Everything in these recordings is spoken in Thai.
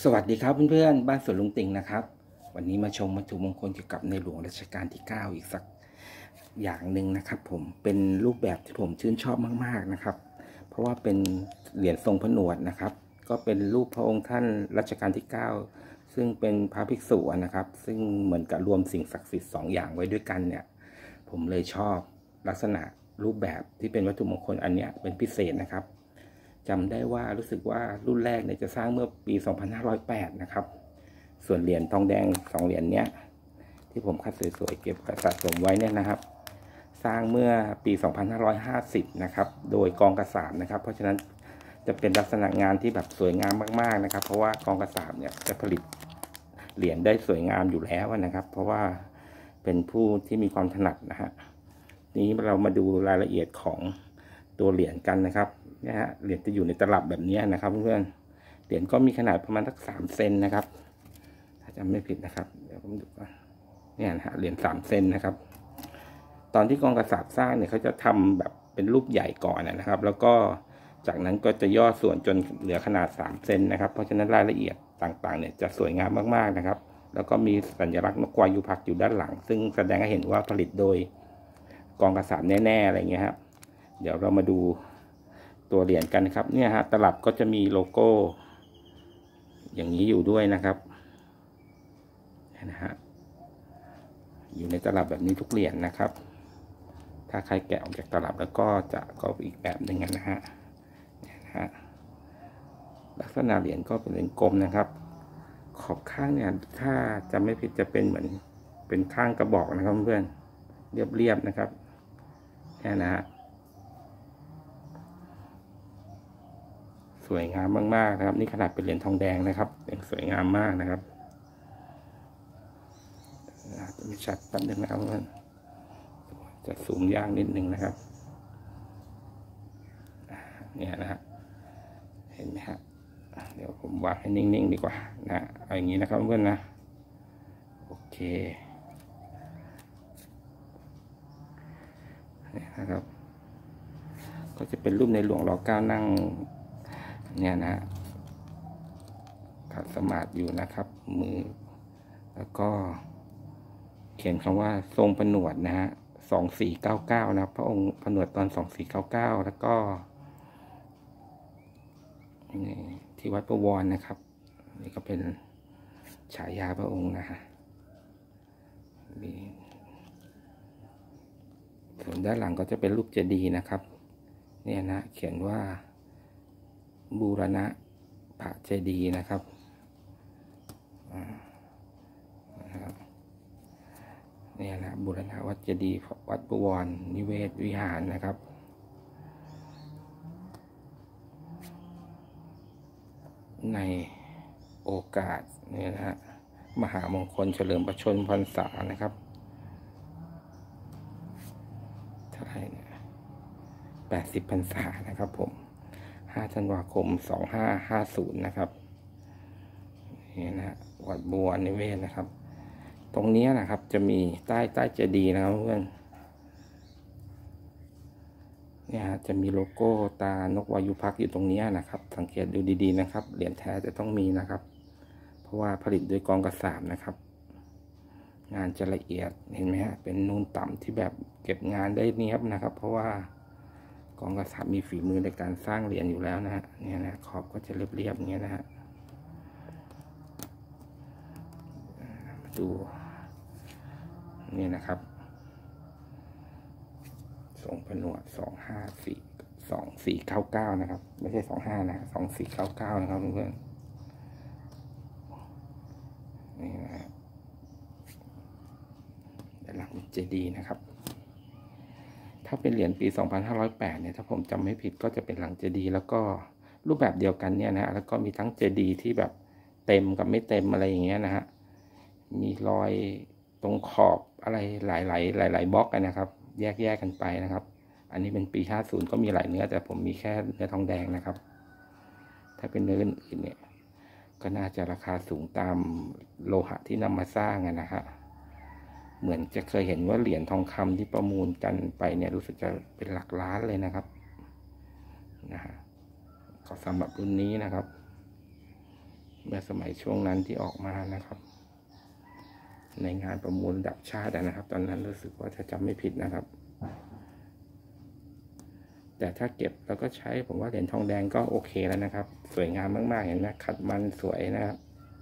สวัสดีครับเพื่อนๆบ้านสวนลุงติ่งนะครับวันนี้มาชมวัตถุมงคลเกี่ยวกับในหลวงรัชกาลที่9อีกสักอย่างหนึ่งนะครับผมเป็นรูปแบบที่ผมชื่นชอบมากๆนะครับเพราะว่าเป็นเหรียญทรงผนวดนะครับก็เป็นรูปพระองค์ท่านรัชกาลที่9ซึ่งเป็นพระภิกษุนะครับซึ่งเหมือนกับรวมสิ่งศักดิ์สิทธิ์2อย่างไว้ด้วยกันเนี่ยผมเลยชอบลักษณะรูปแบบที่เป็นวัตถุมงคลอันนี้เป็นพิเศษนะครับจำได้ว่ารู้สึกว่ารุ่นแรกเนี่ยจะสร้างเมื่อปี 2508 นะครับส่วนเหรียญทองแดง2เหรียญเนี้ยที่ผมคัดสวยๆเก็บสะสมไว้เนี่ยนะครับสร้างเมื่อปี 2550 นะครับโดยกองกษาปณ์นะครับเพราะฉะนั้นจะเป็นลักษณะงานที่แบบสวยงามมากๆนะครับเพราะว่ากองกษาปณ์เนี่ยจะผลิตเหรียญได้สวยงามอยู่แล้วนะครับเพราะว่าเป็นผู้ที่มีความถนัดนะฮะนี้เรามาดูรายละเอียดของตัวเหรียญกันนะครับเนี่ยฮะเหรียญจะอยู่ในตลับแบบนี้นะครับเพื่อนเหรียญก็มีขนาดประมาณสัก3 เซนนะครับถ้าจำไม่ผิดนะครับเดี๋ยวผมดูก่อนเนี่ยนะฮะเหรียญ3 เซนนะครับตอนที่กองกษาปณ์สร้างเนี่ยเขาจะทำแบบเป็นรูปใหญ่ก่อนนะครับแล้วก็จากนั้นก็จะย่อส่วนจนเหลือขนาด3 เซนนะครับเพราะฉะนั้นรายละเอียดต่างๆเนี่ยจะสวยงามมากๆนะครับแล้วก็มีสัญลักษณ์นกวายุพักอยู่ด้านหลังซึ่งแสดงให้เห็นว่าผลิตโดยกองกษาปณ์แน่ๆอะไรเงี้ยครับเดี๋ยวเรามาดูตัวเหรียญกันนะครับเนี่ยฮะตลับก็จะมีโลโก้อย่างนี้อยู่ด้วยนะครับนะฮะอยู่ในตลับแบบนี้ทุกเหรียญนะครับถ้าใครแกะออกจากตลับแล้วก็จะก็อีกแบบหนึ่งนะฮะลักษณะเหรียญก็เป็นเหรียญกลมนะครับขอบข้างเนี่ยถ้าจะไม่ผิดจะเป็นเหมือนเป็นข้างกระบอกนะครับเพื่อนเรียบๆนะครับนะฮะสวยงามมากๆนะครับนี่ขนาดเป็นเหรียญทองแดงนะครับยังสวยงามมากนะครับจะมีชัดแป๊บนึงนะครับเพื่อนจะซูมยากนิดนึงนะครับเนี่ยนะฮะเห็นไหมฮะเดี๋ยวผมวางให้นิ่งๆดีกว่านะเอาอย่างนี้นะครับเพื่อนนะโอเคนี่นะครับก็จะเป็นรูปในหลวงร.9นั่งเนี่ยนะขัดสมาธิอยู่นะครับมือแล้วก็เขียนคำว่าทรงผนวดนะฮะ2499นะครับพระองค์ผนวดตอน2499แล้วก็ที่วัดประวรนะครับนี่ก็เป็นฉายาพระองค์นะฮะส่วนด้านหลังก็จะเป็นรูปเจดีย์นะครับเนี่ยนะเขียนว่าบูรณะพระเจดีย์นะครับเนี่ยนะบูรณะวัดเจดีย์วัดประวรนิเวศวิหารนะครับในโอกาสนี่นะฮะมหามงคลเฉลิมพระชนมพรรษานะครับเท่าไหร่เนี่ย80 พรรษานะครับผม5 ธันวาคม 2550นะครับนี่นะวัดบัวนิเวศนะครับตรงนี้นะครับจะมีใต้เจดีย์นะครับเพื่อนเนี่ยจะมีโลโก้ตานกวายุพักอยู่ตรงนี้นะครับสังเกตดูดีๆนะครับเหรียญแท้จะต้องมีนะครับเพราะว่าผลิตโดยกองกษาปณ์นะครับงานจะละเอียดเห็นไหมฮะเป็นนูนต่ำที่แบบเก็บงานได้เนียบนะครับเพราะว่ากองกษาปณ์มีฝีมือในการสร้างเหรียญอยู่แล้วนะฮะเนี่ยนะขอบก็จะเรียบๆอย่างเงี้ยนะฮะมาดูนี่นะครับทรงผนวด2499นะครับไม่ใช่25นะ2499นะครับเพื่อนนี่นะฮะด้านหลังเจดีย์นะครับถ้าเป็นเหรียญปี 2508เนี่ยถ้าผมจำไม่ผิดก็จะเป็นหลังเจดีย์แล้วก็รูปแบบเดียวกันเนี่ยนะแล้วก็มีทั้งเจดีย์ที่แบบเต็มกับไม่เต็มอะไรอย่างเงี้ยนะฮะมีรอยตรงขอบอะไรหลายบล็อกกันนะครับแยกกันไปนะครับอันนี้เป็นปี50ก็มีหลายเนื้อแต่ผมมีแค่เนื้อทองแดงนะครับถ้าเป็นเนื้ออื่นเนี่ยก็น่าจะราคาสูงตามโลหะที่นำมาสร้างนะฮะเหมือนจะเคยเห็นว่าเหรียญทองคำที่ประมูลกันไปเนี่ยรู้สึกจะเป็นหลักล้านเลยนะครับนะฮะก็สำหรับรุ่นนี้นะครับเมื่อสมัยช่วงนั้นที่ออกมานะครับ ในงานประมูลระดับชาตินะครับ ตอนนั้นรู้สึกว่าถ้าจำไม่ผิดนะครับ แต่ถ้าเก็บแล้วก็ใช้ผมว่าเหรียญทองแดงก็โอเคแล้วนะครับ สวยงามมากๆเห็นไหมขัดมันสวยนะครับ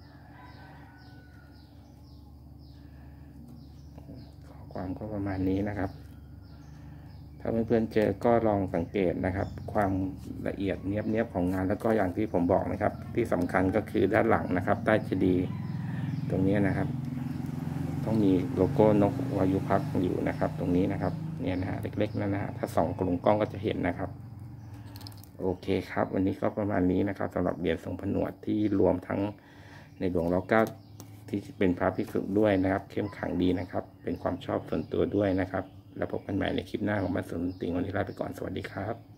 ข้อความก็ประมาณนี้นะครับ ถ้าเพื่อนๆเจอก็ลองสังเกตนะครับ ความละเอียดเนียบของงานแล้วก็อย่างที่ผมบอกนะครับ ที่สำคัญก็คือด้านหลังนะครับใต้เจดีย์ตรงนี้นะครับ ต้องมีโลโก้นกวายุพักษ์อยู่นะครับ ตรงนี้นะครับเนี่ยนะฮะเล็กๆนั่นนะฮะถ้าส่องกลงกล้องก็จะเห็นนะครับโอเคครับวันนี้ก็ประมาณนี้นะครับสำหรับเหรียญทรงผนวดที่รวมทั้งในหลวงรัชกาลที่เป็นพระภิกษุด้วยนะครับเข้มขลังดีนะครับ เป็นความชอบส่วนตัวด้วยนะครับแล้วพบกันใหม่ในคลิปหน้าของบ้านสวนลุงติ่งวันนี้ลาไปก่อนสวัสดีครับ